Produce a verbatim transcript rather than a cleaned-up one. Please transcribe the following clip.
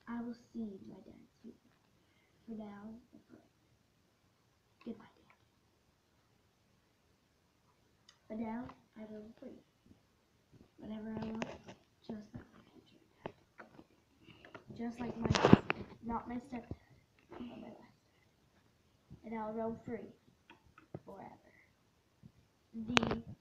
I will see my dad's future. For now and forever. Goodbye, Dad. But now I roam free. Whenever I want, just like my future dad. Just like my dad. Not my stepdad, but my last dad. And I'll roam free forever. The